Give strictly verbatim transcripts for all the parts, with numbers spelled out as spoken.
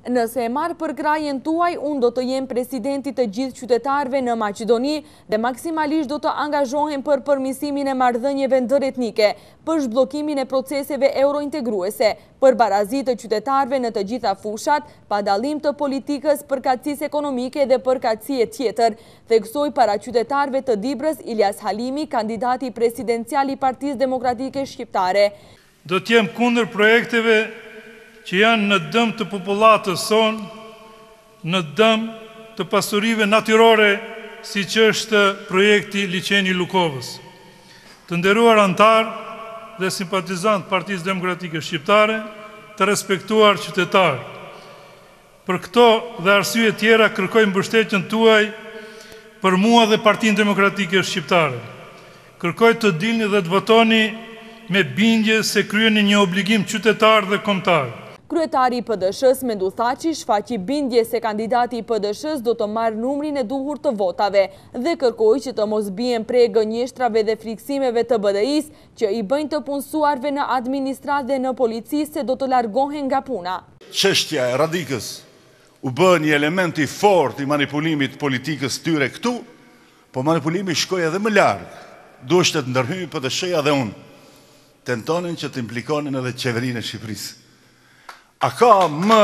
Nëse e marë për krajen tuaj, unë do të jem presidenti të gjithë qytetarve në Maqedoni dhe maksimalisht do të angazhohem për përmisimin e marrëdhënieve ndëretnike, për zhbllokimin e proceseve eurointegruese, për barazit të qytetarve në të gjitha fushat, pa dallim të politikës përkatësisë ekonomike dhe përkatësie tjetër, theksoi para qytetarve të Dibrës Ilyas Halimi, kandidati presidencial i Partisë Demokratike Shqiptare. Do të jem kundër projekteve që janë në dëm të popullatës sonë, në dëm të pasurive natyrore, si që është projekti liçeni Lukovës. Të nderuar antar dhe simpatizant Partisë Demokratike Shqiptare, të respektuar qytetar. Për këto dhe arsye tjera kërkoj mbështetjen tuaj për mua dhe Partinë Demokratike Shqiptare. Kërkoj të dilni dhe të votoni me bindje se kryeni një obligim qytetar dhe kombëtar. Kryetari i P D S-s Mendu Thaçi shfaqi bindje se kandidati i P D S-s do të marrë numrin e duhur të votave dhe kërkoi që të mos bien prej gënjeshtrave dhe friksimeve të B D I-s që i bëjnë të punësuarve në administratë dhe në polici se do të largohen nga puna. Çështja e radikës u bë një element i fortë i manipulimit politikës tyre këtu, po manipulimi shkoi edhe më larg. Duhet të ndërhyjë P D S-ja dhe unë. Tentonin që të implikonin edhe qeverinë e Shqipërisë. A ka më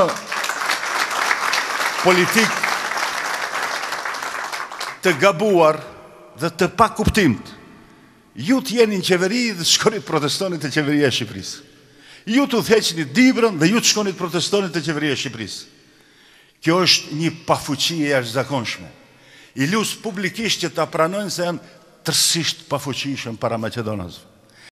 politik të gabuar dhe të pa kuptimt? Ju të jeni në qeveri dhe shkonit protestonit të qeveria e Shqipërisë. Ju të udhëheqni Dibrën dhe ju të shkonit protestonit të qeveria e Shqipërisë. Kjo është një pafuqi e jashtëzakonshme. I lus publikisht që ta pranojnë se janë tërësisht pafuqishëm para Maqedonasve.